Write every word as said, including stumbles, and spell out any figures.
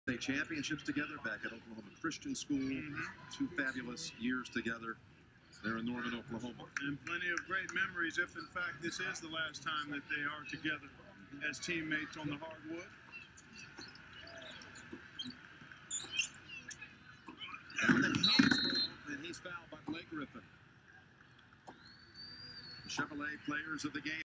State championships together back at Oklahoma Christian School. Mm-hmm. Two fabulous years together there in Norman, Oklahoma. And plenty of great memories if, in fact, this is the last time that they are together as teammates on the hardwood. Down the Hansbrough, and he's fouled by Blake Griffin. The Chevrolet players of the game.